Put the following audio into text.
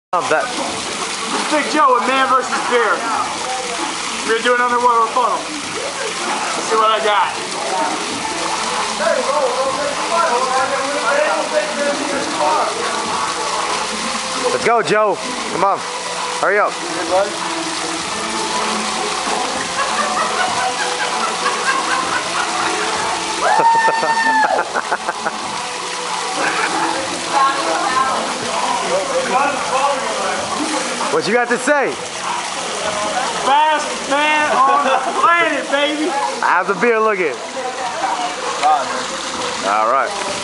That. Big Joe with Man vs. Beer. We're gonna do an underwater funnel. Let's see what I got. Let's go, Joe. Come on. Hurry up. What you got to say? Fastest man on the planet, baby. How's the beer looking? All right.